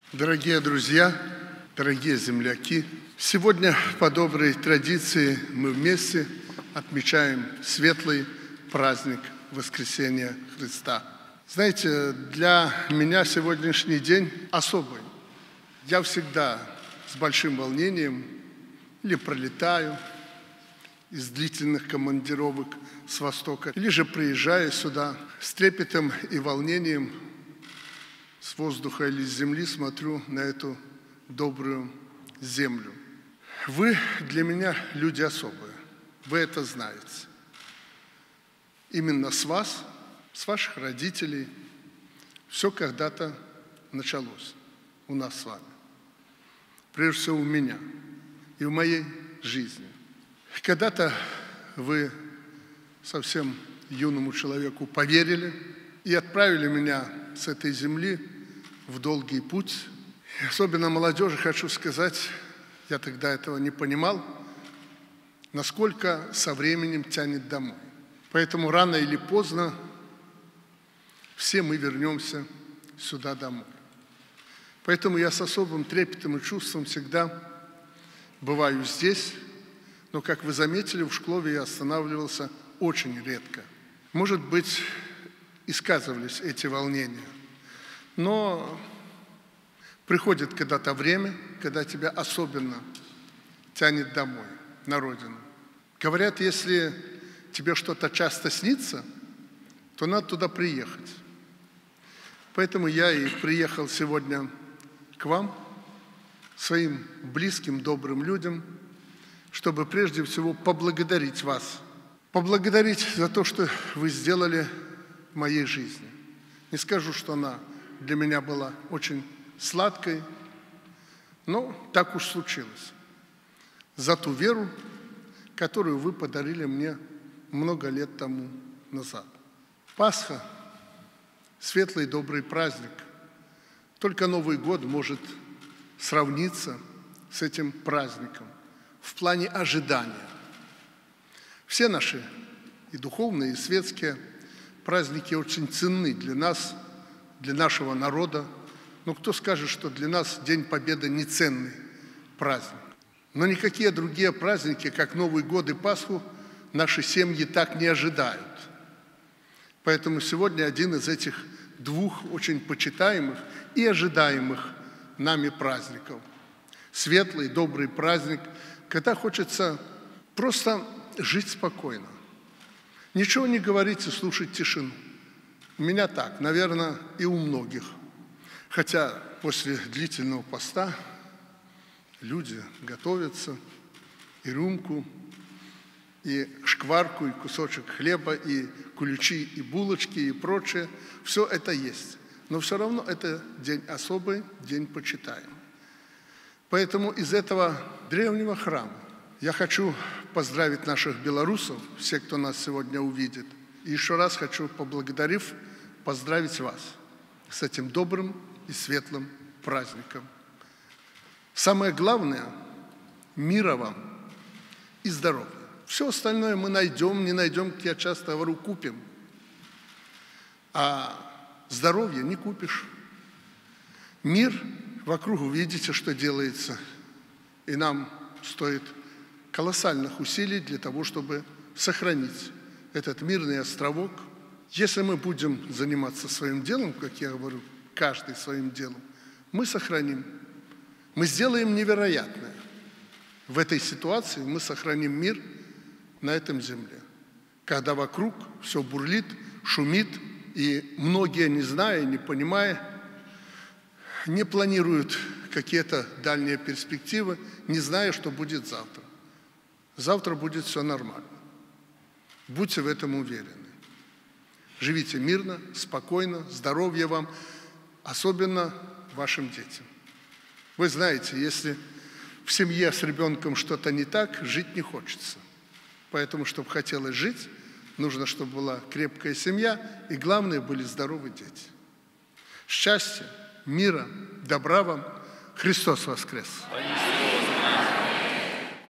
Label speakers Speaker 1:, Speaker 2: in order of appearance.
Speaker 1: Дорогие друзья, дорогие земляки, сегодня по доброй традиции мы вместе отмечаем светлый праздник Воскресения Христа. Знаете, для меня сегодняшний день особый. Я всегда с большим волнением или пролетаю из длительных командировок с Востока, или же приезжаю сюда с трепетом и волнением с воздуха или с земли смотрю на эту добрую землю. Вы для меня люди особые, вы это знаете. Именно с вас, с ваших родителей, все когда-то началось у нас с вами. Прежде всего у меня и в моей жизни. Когда-то вы совсем юному человеку поверили и отправили меня с этой земли в долгий путь. И особенно молодежи хочу сказать, я тогда этого не понимал, насколько со временем тянет домой. Поэтому рано или поздно все мы вернемся сюда домой. Поэтому я с особым трепетом и чувством всегда бываю здесь, но, как вы заметили, в Шклове я останавливался очень редко. Может быть, и сказывались эти волнения. Но приходит когда-то время, когда тебя особенно тянет домой, на родину. Говорят, если тебе что-то часто снится, то надо туда приехать. Поэтому я и приехал сегодня к вам, своим близким, добрым людям, чтобы прежде всего поблагодарить вас. Поблагодарить за то, что вы сделали в моей жизни. Не скажу, что она для меня была очень сладкой, но так уж случилось. За ту веру, которую вы подарили мне много лет тому назад. Пасха – светлый добрый праздник. Только Новый год может сравниться с этим праздником в плане ожидания. Все наши и духовные, и светские праздники очень ценны для нас, для нашего народа. Но кто скажет, что для нас День Победы не ценный праздник? Но никакие другие праздники, как Новый год и Пасху, наши семьи так не ожидают. Поэтому сегодня один из этих двух очень почитаемых и ожидаемых нами праздников. Светлый, добрый праздник, когда хочется просто жить спокойно. Ничего не говорить и слушать тишину. У меня так, наверное, и у многих. Хотя после длительного поста люди готовятся, и рюмку, и шкварку, и кусочек хлеба, и куличи, и булочки, и прочее. Все это есть. Но все равно это день особый, день почитаемый. Поэтому из этого древнего храма я хочу поздравить наших белорусов, все, кто нас сегодня увидит. И еще раз хочу, поблагодарив, поздравить вас с этим добрым и светлым праздником. Самое главное – мира вам и здоровья. Все остальное мы найдем, не найдем, как я часто говорю, купим. А здоровье не купишь. Мир вокруг, вы видите, что делается. И нам стоит колоссальных усилий для того, чтобы сохранить этот мирный островок. Если мы будем заниматься своим делом, как я говорю, каждый своим делом, мы сохраним. Мы сделаем невероятное. В этой ситуации мы сохраним мир на этом земле. Когда вокруг все бурлит, шумит, и многие, не зная, не понимая, не планируют какие-то дальние перспективы, не зная, что будет завтра. Завтра будет все нормально. Будьте в этом уверены. Живите мирно, спокойно, здоровья вам, особенно вашим детям. Вы знаете, если в семье с ребенком что-то не так, жить не хочется. Поэтому, чтобы хотелось жить, нужно, чтобы была крепкая семья, и главное, были здоровы дети. Счастья, мира, добра вам. Христос воскрес!